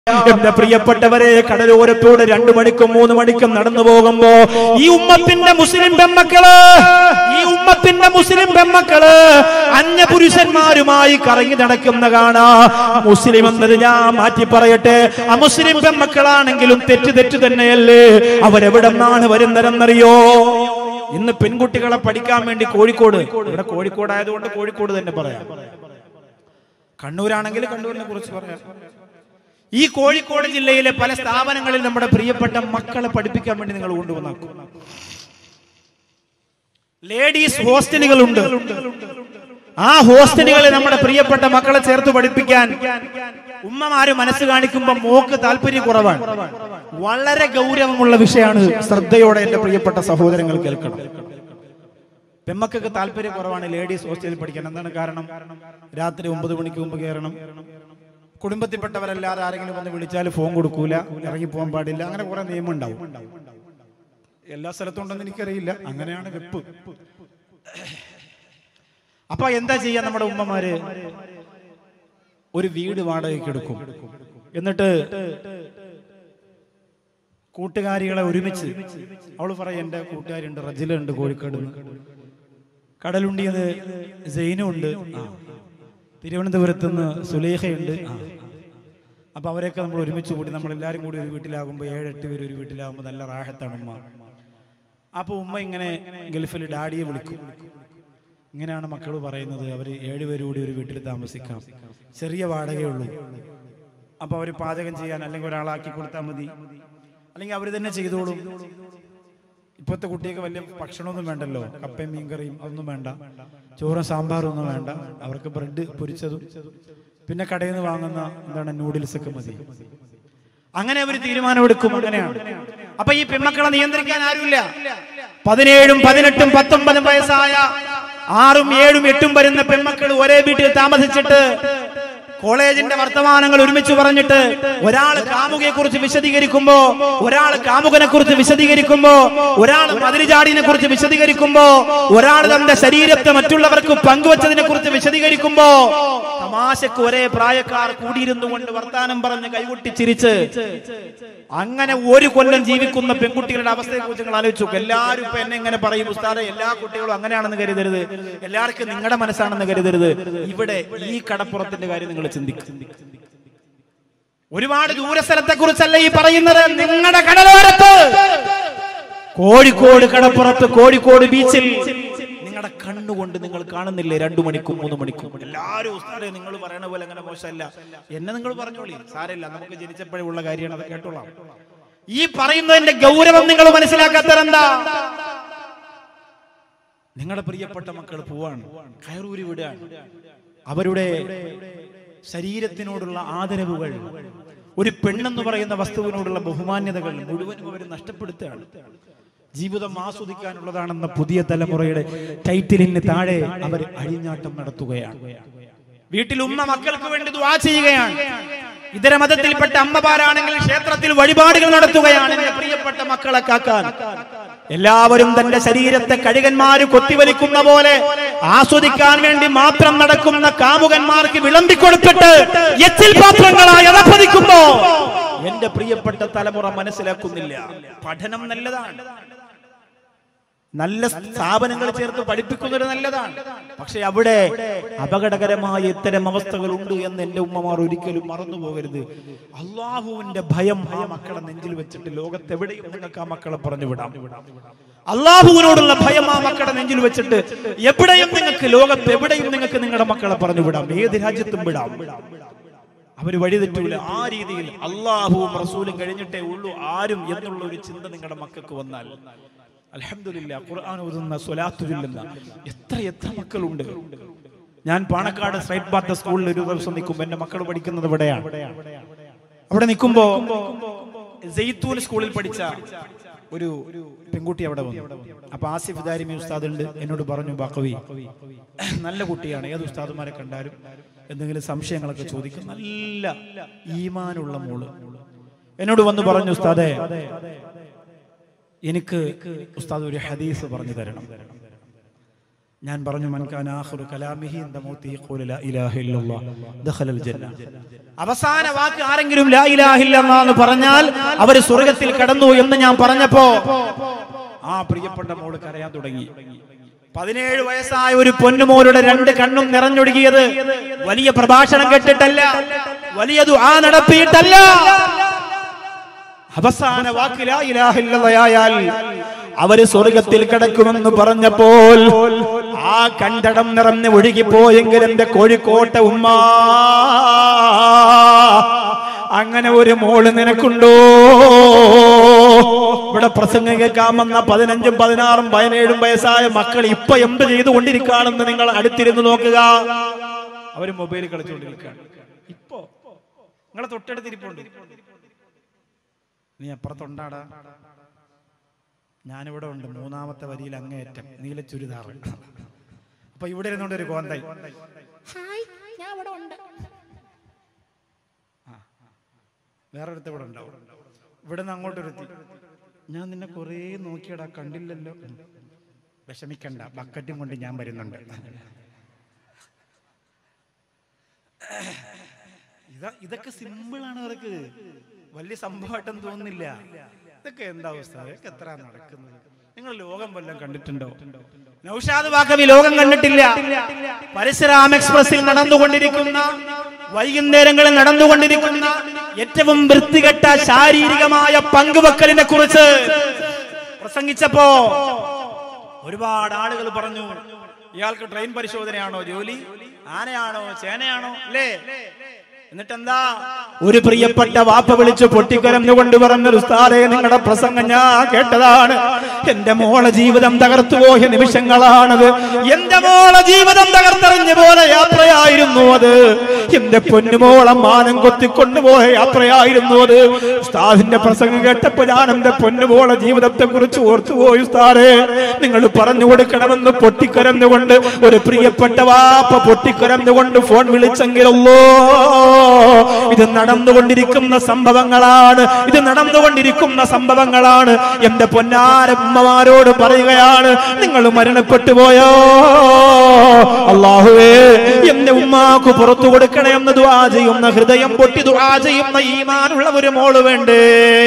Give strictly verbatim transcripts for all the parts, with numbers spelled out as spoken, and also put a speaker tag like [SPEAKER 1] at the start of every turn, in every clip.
[SPEAKER 1] എന്റെ പ്രിയപ്പെട്ടവരെ, കടലോരത്തോട് രണ്ടു മണിക്കും മൂന്ന് മണിക്കും നടന്നു പോകുമ്പോ ഈ ഉമ്മത്തിന്റെ മുസ്ലിം പെമ്മക്കള് ഈ ഉമ്മത്തിന്റെ മുസ്ലിം പെമ്മക്കള് അന്യപുരുഷന്മാരുമായി കറങ്ങി നടക്കുന്ന കാണാ. മുസ്ലിം എന്നത് ഞാൻ മാറ്റി പറയട്ടെ, അമുസ്ലിം പെമ്മക്കളാണെങ്കിലും തെറ്റ് തെറ്റ് തന്നെയല്ലേ. അവരെവിടെ നിന്നാണ് വരുന്നതെന്നറിയോ? ഇന്ന് പെൺകുട്ടികളെ പഠിക്കാൻ വേണ്ടി കോഴിക്കോട്, ഇവിടെ കോഴിക്കോട് ആയതുകൊണ്ട് കോഴിക്കോട് തന്നെ പറയാം, കണ്ണൂരാണെങ്കിൽ കണ്ണൂരിനെ കുറിച്ച് പറയാം. ഈ കോഴിക്കോട് ജില്ലയിലെ പല സ്ഥാപനങ്ങളിൽ നമ്മുടെ പ്രിയപ്പെട്ട മക്കളെ പഠിപ്പിക്കാൻ വേണ്ടി നിങ്ങൾ കൊണ്ടുവന്നാക്കും. ലേഡീസ് ഹോസ്റ്റലുകളുണ്ട്. ആ ഹോസ്റ്റലുകളിൽ നമ്മുടെ പ്രിയപ്പെട്ട മക്കളെ ചേർത്ത് പഠിപ്പിക്കാൻ ഉമ്മമാര് മനസ്സ് കാണിക്കുമ്പോൾ മോക്ക് താല്പര്യം കുറവാണ്. വളരെ ഗൗരവമുള്ള വിഷയമാണ്. ശ്രദ്ധയോടെ എന്റെ പ്രിയപ്പെട്ട സഹോദരങ്ങൾ കേൾക്കണം. പെമ്മക്കൊക്കെ താല്പര്യം കുറവാണ് ലേഡീസ് ഹോസ്റ്റലിൽ പഠിക്കാൻ. എന്താണ് കാരണം? രാത്രി ഒമ്പത് മണിക്ക് മുമ്പ് കയറണം, കുടുംബത്തിൽപ്പെട്ടവരല്ലാതെ ആരെങ്കിലും വന്ന് വിളിച്ചാൽ ഫോൺ കൊടുക്കൂല, ഇറങ്ങി പോകാൻ പാടില്ല, അങ്ങനെ കുറെ നിയമം ഉണ്ടാവും. എല്ലാ സ്ഥലത്തും ഉണ്ടെന്ന് എനിക്കറിയില്ല, അങ്ങനെയാണ് വെപ്പ്. അപ്പൊ എന്താ ചെയ്യാ നമ്മുടെ ഉമ്മമാര്? ഒരു വീട് വാടകയ്ക്ക് എടുക്കും. എന്നിട്ട് കൂട്ടുകാരികളെ ഒരുമിച്ച്, അവള് പറയും എന്റെ കൂട്ടുകാരുണ്ട്, റജില ഉണ്ട് കോഴിക്കോട്, കടലുണ്ടിയത് സൈനു ഉണ്ട്, തിരുവനന്തപുരത്ത് നിന്ന് സുലേഖയുണ്ട്. അപ്പൊ അവരെയൊക്കെ നമ്മൾ ഒരുമിച്ച് കൂടി നമ്മളെല്ലാരും കൂടി ഒരു വീട്ടിലാകുമ്പോൾ ഏഴെട്ട് പേര് ഒരു വീട്ടിലാകുമ്പോൾ നല്ല റാഹത്താണ് ഉമ്മ. അപ്പൊ ഉമ്മ ഇങ്ങനെ ഗൾഫിൽ ഡാഡിയെ വിളിക്കും. ഇങ്ങനെയാണ് മക്കൾ പറയുന്നത്, അവര് ഏഴുപേര് കൂടി ഒരു വീട്ടിൽ താമസിക്കാം, ചെറിയ വാടകയുള്ളൂ. അപ്പൊ അവര് പാചകം ചെയ്യാൻ അല്ലെങ്കിൽ ഒരാളാക്കി കൊടുത്താൽ മതി, അല്ലെങ്കിൽ അവര് തന്നെ ചെയ്തോളും. ഇപ്പോഴത്തെ കുട്ടിയൊക്കെ വലിയ ഭക്ഷണമൊന്നും വേണ്ടല്ലോ, കപ്പയും മീൻകറിയും അതൊന്നും വേണ്ട, ചോറും സാമ്പാറും ഒന്നും വേണ്ട. അവർക്ക് ബ്രെഡ് പൊരിച്ചതും പിന്നെ കടയിൽ നിന്ന് വാങ്ങുന്ന എന്താണ് നൂഡിൽസ് ഒക്കെ മതി. അങ്ങനെ അവർ തീരുമാനമെടുക്കും. അങ്ങനെയാണ്. അപ്പൊ ഈ പെൺമക്കളെ നിയന്ത്രിക്കാൻ ആരുമില്ല. പതിനേഴും പതിനെട്ടും പത്തൊമ്പതും വയസ്സായ ആറും ഏഴും എട്ടും വരുന്ന പെൺമക്കൾ ഒരേ വീട്ടിൽ താമസിച്ചിട്ട് കോളേജിന്റെ വർത്തമാനങ്ങൾ ഒരുമിച്ച് പറഞ്ഞിട്ട് ഒരാൾ കാമുകയെ കുറിച്ച് വിശദീകരിക്കുമ്പോ, ഒരാൾ കാമുകനെ കുറിച്ച് വിശദീകരിക്കുമ്പോ, ഒരാൾ മതിലുചാടിനെ കുറിച്ച് വിശദീകരിക്കുമ്പോ, ഒരാൾ തന്റെ ശരീരത്തെ മറ്റുള്ളവർക്ക് പങ്കുവച്ചതിനെ കുറിച്ച് വിശദീകരിക്കുമ്പോ, തമാശക്ക് ഒരേ പ്രായക്കാർ കൂടിയിരുന്നു കൊണ്ട് വർത്താനം പറഞ്ഞ് കൈകൊട്ടിച്ചിരിച്ച് അങ്ങനെ ഒരു കൊല്ലം ജീവിക്കുന്ന പെൺകുട്ടികളുടെ അവസ്ഥയെ കുറിച്ച് നിങ്ങൾ ആലോചിച്ചു. എല്ലാവരും ഇപ്പൊ എന്നെ ഇങ്ങനെ പറയും, ഉസ്താദേ എല്ലാ കുട്ടികളും അങ്ങനെയാണെന്ന് കരുതരുത്, എല്ലാവർക്കും നിങ്ങളുടെ മനസ്സാണെന്ന് കരുതരുത്. ഇവിടെ ഈ കടപ്പുറത്തിന്റെ കാര്യം നിങ്ങൾ ചിന്തിക്കും. ഒരുപാട് ദൂരസ്ഥലത്തെ കുറിച്ചല്ല ഈ പറയുന്നത്. നിങ്ങളുടെ കടലോരത്ത്, കോഴിക്കോട് കടപ്പുറത്ത്, കോഴിക്കോട് ബീച്ചിൽ നിങ്ങളുടെ കണ്ണുകൊണ്ട് നിങ്ങൾ കാണുന്നില്ലേ രണ്ടു മണിക്കും മൂന്ന് മണിക്കും എല്ലാവരും ഉസ്താദേ നിങ്ങൾ പറയണ പോലെ അങ്ങനെ മോശമല്ല, എന്നെ നിങ്ങൾ പറഞ്ഞോളി, സാരമില്ല, നമുക്ക് ജനിച്ചപ്പോഴേ ഉള്ള കാര്യമാണ്, അത് കേട്ടോളാം. ഈ പറയുന്നതിന്റെ ഗൗരവം നിങ്ങൾ മനസ്സിലാക്കാത്തതെന്താ? നിങ്ങളുടെ പ്രിയപ്പെട്ട മക്കൾ പോവാണ്, കയറൂരി വിടുകയാണ്. അവരുടെ ശരീരത്തിനോടുള്ള ആദരവുകൾ, ഒരു പെണ്ണെന്ന് പറയുന്ന വസ്തുവിനോടുള്ള ബഹുമാന്യതകൾ മുഴുവനും അവർ നഷ്ടപ്പെടുത്തുകയാണ്. ജീവിതം ആസ്വദിക്കാനുള്ളതാണെന്ന പുതിയ തലമുറയുടെ ടൈറ്റിലിന് താഴെ അവർ അഴിഞ്ഞാട്ടം നടത്തുകയാണ്. വീട്ടിൽ ഉമ്മ മക്കൾക്ക് വേണ്ടി ദുആ ചെയ്യുകയാണ്. ഇതര മതത്തിൽപ്പെട്ട അമ്മമാരാണെങ്കിൽ ക്ഷേത്രത്തിൽ വഴിപാടുകൾ നടത്തുകയാണ് എന്റെ പ്രിയപ്പെട്ട മക്കളെ കാക്കാൻ. എല്ലാവരും തന്റെ ശരീരത്തെ കഴുകന്മാര് കൊത്തിവലിക്കുന്ന പോലെ ആസ്വദിക്കാൻ വേണ്ടി മാത്രം നടക്കുന്ന കാമുകന്മാർക്ക് വിളമ്പിക്കൊടുത്തിട്ട് എച്ചിൽ പാത്രങ്ങളായി അധപ്പതിക്കുമ്പോ എന്റെ പ്രിയപ്പെട്ട തലമുറ മനസ്സിലാക്കുന്നില്ല. പഠനം നല്ലതാണ്, നല്ല സ്ഥാപനങ്ങൾ ചേർത്ത് പഠിപ്പിക്കുന്നത് നല്ലതാണ്, പക്ഷെ അവിടെ അപകടകരമായ ഇത്തരം അവസ്ഥകളുണ്ട് എന്ന് എന്റെ ഉമ്മമാർ ഒരിക്കലും മറന്നു പോകരുത്. അള്ളാഹുവിന്റെ ഭയം ആ മക്കളെ നെഞ്ചിൽ വെച്ചിട്ട് ലോകത്തെവിടെയും നിങ്ങൾക്ക് ആ മക്കളെ പറഞ്ഞു വിടാം. അള്ളാഹുവിനോടുള്ള ഭയം ആ മക്കളെ നെഞ്ചിൽ വെച്ചിട്ട് എവിടെയും നിങ്ങൾക്ക്, ലോകത്ത് എവിടെയും നിങ്ങൾക്ക് നിങ്ങളുടെ മക്കളെ പറഞ്ഞു വിടാം, ഏത് രാജ്യത്തും വിടാം. അവര് വഴിതെറ്റൂല. ആ രീതിയിൽ അള്ളാഹുവും റസൂലും കഴിഞ്ഞിട്ടേ ഉള്ളൂ ആരും എന്നുള്ള ഒരു ചിന്ത നിങ്ങളുടെ മക്കൾക്ക് വന്നാൽ അൽഹംദുലില്ലാഹ്, ഖുർആൻ ഓതുന്ന, സ്വലാത്ത് ചൊല്ലുന്ന എത്ര എത്ര മക്കളുണ്ട്. ഞാൻ പാണക്കാട് സ്ട്രൈറ്റ് പാത്ത് സ്കൂളിൽ ഒരു ദിവസം നിൽക്കുമ്പോൾ, എന്റെ മക്കൾ പഠിക്കുന്നത് ഇവിടെയാണ്, അവിടെ നിൽക്കുമ്പോ സെയ്ത്തൂൻ സ്കൂളിൽ പഠിച്ച ഒരു പെൺകുട്ടി അവിടെ വന്നു. അപ്പൊ ആസിഫ് ദാരിമി ഉസ്താദ് ഉണ്ട്, എന്നോട് പറഞ്ഞു, ബാക്കവി നല്ല കുട്ടിയാണ്, ഏത് ഉസ്താദുമാരെ കണ്ടാലും എന്തെങ്കിലും സംശയങ്ങളൊക്കെ ചോദിക്കും, നല്ല ഈമാനുള്ള മോള്. എന്നോട് വന്ന് പറഞ്ഞു, ഉസ്താദേ എനിക്ക് ഉസ്താദ് ഒരു ഹദീസ് പറഞ്ഞു തരണം. ഞാൻ പറഞ്ഞു മൻ കാന ആഖിറു കലാമിഹി ഇൻദ മൗതിഹി ഖൂല ലാ ഇലാഹ ഇല്ലല്ലാഹ് ദഖലൽ ജന്ന. അവസാന വാക്ക് ആരെങ്കിലും ലാ ഇലാഹ ഇല്ലല്ലാഹ് എന്ന് പറഞ്ഞാൽ അവർ സ്വർഗ്ഗത്തിൽ കടന്നു എന്ന് ഞാൻ പറഞ്ഞപ്പോ ആ പ്രിയപ്പെട്ട മോള് കരയാൻ തുടങ്ങി. പതിനേഴ് വയസ്സായ ഒരു പൊന്നുമോളുടെ രണ്ട് കണ്ണും നിറഞ്ഞൊഴുകിയത് വലിയ പ്രഭാഷണം കേട്ടിട്ടല്ല, വലിയ ദുആ നടത്തിയിട്ടല്ല. അവസാന വാക്ക് ലാ ഇലാഹ ഇല്ലല്ലാഹ് അവര് സ്വർഗത്തിൽ കിടക്കുമെന്ന് പറഞ്ഞപ്പോൾ ആ കണ്ടടം നിറഞ്ഞ് ഒഴുകിപ്പോയെങ്കിൽ എന്റെ കോഴിക്കോട്ടെ ഉമ്മ, അങ്ങനെ ഒരു മോള് നിനക്കുണ്ടോ? ഇവിടെ പ്രസംഗം കേൾക്കാമെന്ന പതിനഞ്ചും പതിനാറും പതിനേഴും വയസ്സായ മക്കൾ ഇപ്പൊ എന്ത് ചെയ്തുകൊണ്ടിരിക്കുകയാണെന്ന് നിങ്ങൾ അടുത്തിരുന്ന് നോക്കുക. അവര് മൊബൈൽ കളിച്ചുകൊണ്ടിരിക്കുകയാണ്. ഇപ്പോ നിങ്ങളെ തൊട്ടടുത്തിരിപ്പുണ്ട്. നീ അപ്പുറത്തുണ്ടാടാ, ഞാനിവിടെ ഉണ്ട്, മൂന്നാമത്തെ വരിയിൽ അങ്ങേയറ്റം നീല ചുരിദാർ. അപ്പൊ ഇവിടെ ഇരുന്നോണ്ട് ഒരു കോന്തായി, വേറൊരുത്ത ഇവിടെ ഉണ്ടാവും. ഇവിടെ നിന്ന് അങ്ങോട്ടൊരുത്തി, ഞാൻ നിന്നെ കുറേ നോക്കിയടാ കണ്ടില്ലല്ലോ. വിഷമിക്കണ്ട, ബക്കറ്റും കൊണ്ട് ഞാൻ വരുന്നുണ്ട്. ഇതാ ഇതൊക്കെ സിമ്പിളാണ്. അവർക്ക് വലിയ സംഭവമായിട്ടൊന്നും തോന്നുന്നില്ല. ഇതൊക്കെ എന്താ അവസ്ഥ? ഇതൊക്കെ എത്ര നടക്കുന്നത്? നിങ്ങൾ ലോകം വല്ലതും കണ്ടിട്ടുണ്ടോ? നൗഷാദ് വാക്കവി ലോകം കണ്ടിട്ടില്ല. പരശുരാം എക്സ്പ്രസിൽ നടന്നുകൊണ്ടിരിക്കുന്ന, വൈകുന്നേരങ്ങളിൽ നടന്നുകൊണ്ടിരിക്കുന്ന ഏറ്റവും വൃത്തികെട്ട ശാരീരികമായ പങ്കുവെക്കലിനെ കുറിച്ച് പ്രസംഗിച്ചപ്പോ ഒരുപാട് ആളുകൾ പറഞ്ഞു, ഇയാൾക്ക് ട്രെയിൻ പരിശോധനയാണോ ജോലി, ആനയാണോ ചേനയാണോ അല്ലേ? എന്നിട്ടെന്താ ഒരു പ്രിയപ്പെട്ട വാപ്പ വിളിച്ചു പൊട്ടിക്കരഞ്ഞുകൊണ്ട് പറഞ്ഞു, ഉസ്താദേ നിങ്ങളുടെ പ്രസംഗം ഞാൻ കേട്ടതാണ്, എന്റെ മോളെ ജീവിതം തകർത്തുപോയ നിമിഷങ്ങളാണത്. എന്റെ മോളെ ജീവിതം തകർത്തെറിഞ്ഞ പോലെ യാത്രയായിരുന്നു അത്. എന്റെ പൊന്നുമോളെ മാനം കൊത്തിക്കൊണ്ടുപോയ യാത്രയായിരുന്നു അത്. ഉസ്താദിന്റെ പ്രസംഗം കേട്ടപ്പോ ഞാൻ എന്റെ പൊന്നുമോളെ ജീവിതത്തെ കുറിച്ച് ഓർത്തുപോയി. ഉസ്താദേ നിങ്ങൾ പറഞ്ഞു കൊടുക്കണമെന്ന് പൊട്ടിക്കരഞ്ഞുകൊണ്ട് ഒരു പ്രിയപ്പെട്ട വാപ്പ പൊട്ടിക്കരഞ്ഞുകൊണ്ട് ഫോൺ വിളിച്ചെങ്കിലല്ലോ, ഇത് നടന്നുകൊണ്ടിരിക്കുന്ന സംഭവങ്ങളാണ്, ഇത് നടന്നുകൊണ്ടിരിക്കുന്ന സംഭവങ്ങളാണ്. എന്റെ പൊന്നാരമ്മമാരോട് പറയുകയാണ്, നിങ്ങൾ മരണപ്പെട്ടു പോയോ? അല്ലാഹുവേ എന്റെ ഉമ്മാക്ക് പുറത്തു കൊടുക്കണേ എന്ന് ദുആ ചെയ്യുന്ന, ഹൃദയം പൊട്ടി ദുആ ചെയ്യുന്ന ഈമാനുള്ള ഒരു മോള് വേണ്ടേ?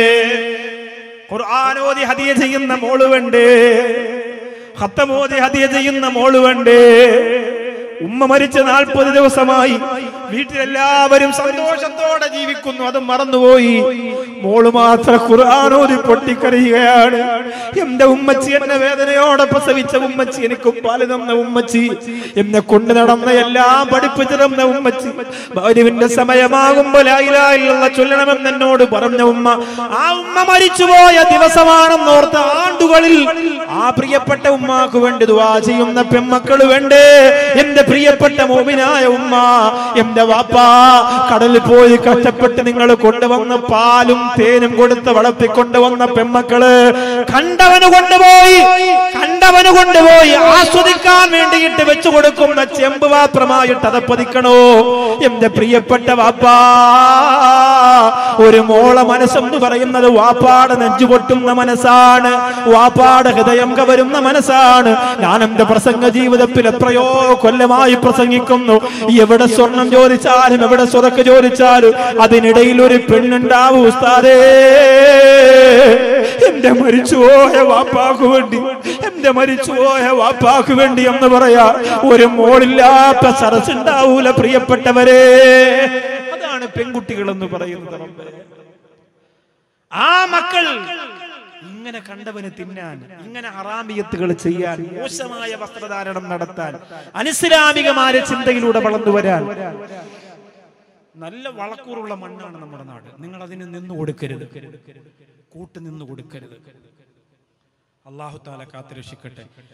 [SPEAKER 1] ഖുർആൻ ഓതി ഹദിയ ചെയ്യുന്ന മോള് വേണ്ടേ? ഖത്തം ഓതി ഹദിയ ചെയ്യുന്ന മോള് വേണ്ടേ? ഉമ്മ മരിച്ച നാൽപ്പത് ദിവസമായി, വീട്ടിലെല്ലാവരും സന്തോഷത്തോടെ ജീവിക്കുന്നു, അത് മറന്നുപോയി. മോള് മാത്രം ഖുർആൻ ഓതി പൊട്ടിക്കരയുകയാണ്. എന്റെ ഉമ്മച്ചി, എന്നെ വേദനയോടെ പ്രസവിച്ച ഉമ്മച്ചി, എനിക്ക് പാല് തന്ന ഉമ്മച്ചി, എന്നെ കൊണ്ട് നടന്ന എല്ലാം പഠിപ്പിച്ചു തന്ന ഉമ്മച്ചി, ഭാര്യവിന്റെ സമയമാകുമ്പോൾ ലാ ഇലാഹ ഇല്ലല്ലാഹ് ചൊല്ലണമെന്ന് എന്നോട് പറഞ്ഞ ഉമ്മ, ആ ഉമ്മ മരിച്ചുപോയ ദിവസമാണെന്നോർത്ത ആണ്ടുകളിൽ ആ പ്രിയപ്പെട്ട ഉമ്മാക്ക് വേണ്ടി ദുആ ചെയ്യുന്ന പെൺമക്കള് വേണ്ടേ? എന്റെ പ്രിയപ്പെട്ട മോമിനായ ഉമ്മ, എന്റെ വാപ്പാ കടലിൽ പോയി കഷ്ടപ്പെട്ട് നിങ്ങൾ കൊണ്ടുവന്ന പാലും തേനും കൊടുത്ത് വളർത്തിക്കൊണ്ടുവന്ന പെമ്മക്കള് കണ്ടവന് കൊണ്ടുപോയി കണ്ടവന് കൊണ്ടുപോയി ആസ്വദിക്കാൻ വേണ്ടിയിട്ട് വെച്ചു കൊടുക്കുന്ന ചെമ്പ് പാത്രമായിട്ട് അതപ്പതിക്കണോ? എന്റെ പ്രിയപ്പെട്ട വാപ്പാ, ഒരു മോള മനസ്സെന്ന് പറയുന്നത് വാപ്പാടെ നെഞ്ചു പൊട്ടുന്ന മനസ്സാണ്, വാപ്പാടെ ഹൃദയം കവരുന്ന മനസ്സാണ്. ഞാൻ എന്റെ പ്രസംഗ ജീവിതത്തിൽ എത്രയോ കൊല്ലമായി പ്രസംഗിക്കുന്നു. എവിടെ സ്വർണം ചോദിച്ചാലും, എവിടെ സ്വതക്ക് ചോദിച്ചാലും അതിനിടയിൽ ഒരു പെണ്ണുണ്ടാവും. ഉസ്താദേ എന്റെ മരിച്ചുപോയ വാപ്പാക്ക് വേണ്ടി, എന്റെ മരിച്ചുപോയ വാപ്പാക്ക് വേണ്ടി എന്ന് പറയാ ഒരു മോളില്ലാത്ത സരസുണ്ടാവൂല പ്രിയപ്പെട്ടവരെ. അതാണ് പെൺകുട്ടികൾ എന്ന് പറയുന്നത്. ആ മക്കൾ ഇങ്ങനെ കണ്ടവന് തിന്നാൻ, ഇങ്ങനെ ഹറാമിയത്തുകൾ ചെയ്യാൻ, മോശമായ വസ്ത്രധാരണം നടത്താൻ, അനിസ്ലാമികമായ ചിന്തയിലൂടെ വളർന്നു വരാൻ, നല്ല വളക്കൂറുള്ള മണ്ണാണ് നമ്മുടെ നാട്. നിങ്ങൾ അതിന് നിന്നു കൊടുക്കരുത്, കൂട്ടു നിന്നു കൊടുക്കരുത്. അല്ലാഹു തആല കാത്തുരക്ഷിക്കട്ടെ.